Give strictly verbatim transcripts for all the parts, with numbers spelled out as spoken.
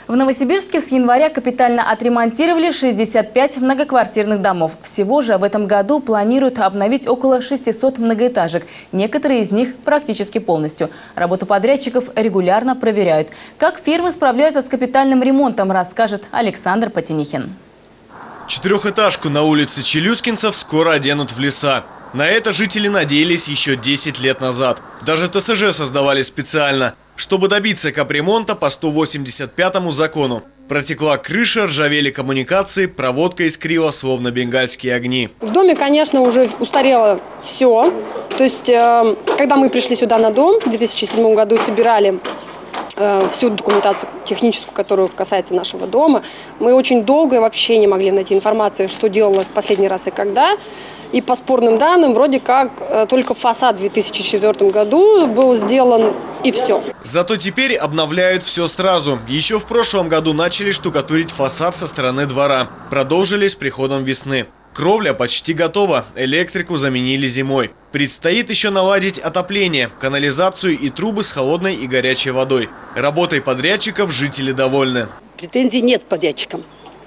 В Новосибирске с января капитально отремонтировали шестьдесят пять многоквартирных домов. Всего же в этом году планируют обновить около шестисот многоэтажек. Некоторые из них практически полностью. Работу подрядчиков регулярно проверяют. Как фирмы справляются с капитальным ремонтом, расскажет Александр Потенихин. Четырехэтажку на улице Челюскинцев скоро оденут в леса. На это жители надеялись еще десять лет назад. Даже ТСЖ создавали специально, чтобы добиться капремонта по сто восемьдесят пятому закону. Протекла крыша, ржавели коммуникации, проводка искрила, словно бенгальские огни. В доме, конечно, уже устарело все. То есть, э, когда мы пришли сюда на дом в две тысячи седьмом году, собирали э, всю документацию техническую, которая касается нашего дома, мы очень долго вообще не могли найти информацию, что делалось последний раз и когда. И по спорным данным, вроде как э, только фасад в две тысячи четвёртом году был сделан, и все. Зато теперь обновляют все сразу. Еще в прошлом году начали штукатурить фасад со стороны двора. Продолжили с приходом весны. Кровля почти готова, электрику заменили зимой. Предстоит еще наладить отопление, канализацию и трубы с холодной и горячей водой. Работой подрядчиков жители довольны. Претензий нет к подрядчикам.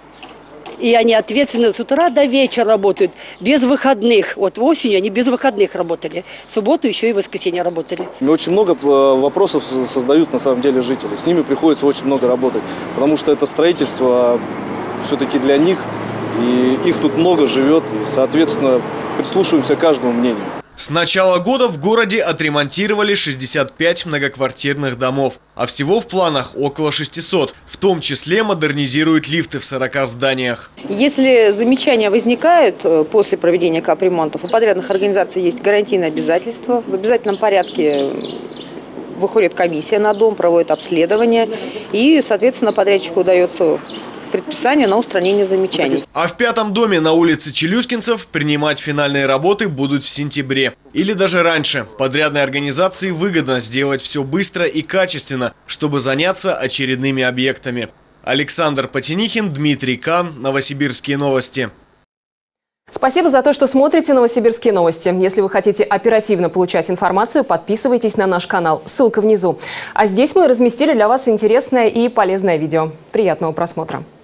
И они ответственно с утра до вечера работают, без выходных. Вот осенью они без выходных работали. В субботу еще и в воскресенье работали. Очень много вопросов создают на самом деле жители. С ними приходится очень много работать, потому что это строительство все-таки для них. И их тут много живет, и, соответственно, прислушиваемся к каждому мнению. С начала года в городе отремонтировали шестьдесят пять многоквартирных домов, а всего в планах около шестисот. В том числе модернизируют лифты в сорока зданиях. Если замечания возникают после проведения капремонтов, у подрядных организаций есть гарантийное обязательство. В обязательном порядке выходит комиссия на дом, проводит обследование, и, соответственно, подрядчику удается предписание на устранение замечаний. А в пятом доме на улице Челюскинцев принимать финальные работы будут в сентябре. Или даже раньше. Подрядной организации выгодно сделать все быстро и качественно, чтобы заняться очередными объектами. Александр Потенихин, Дмитрий Кан, Новосибирские новости. Спасибо за то, что смотрите «Новосибирские новости». Если вы хотите оперативно получать информацию, подписывайтесь на наш канал. Ссылка внизу. А здесь мы разместили для вас интересное и полезное видео. Приятного просмотра.